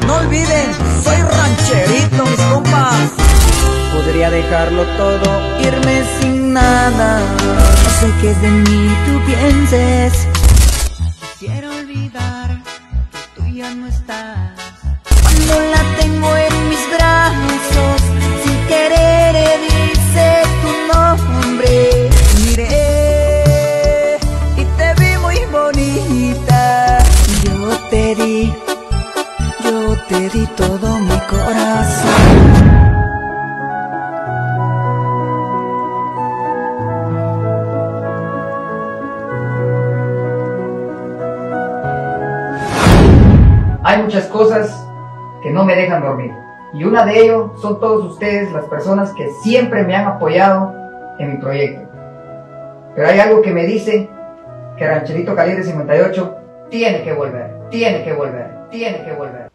No olviden, soy rancherito, mis compas. Podría dejarlo todo, irme sin nada. No sé qué de mí tú pienses. Quisiera olvidar que tú ya no estás. Cuando la tengo en mis brazos, sin querer dice tu nombre. Miré y te vi muy bonita. Yo te di todo mi corazón. Hay muchas cosas que no me dejan dormir, y una de ellos son todos ustedes, las personas que siempre me han apoyado en mi proyecto. Pero hay algo que me dice que Rancherito Calibre 58 tiene que volver, tiene que volver, tiene que volver.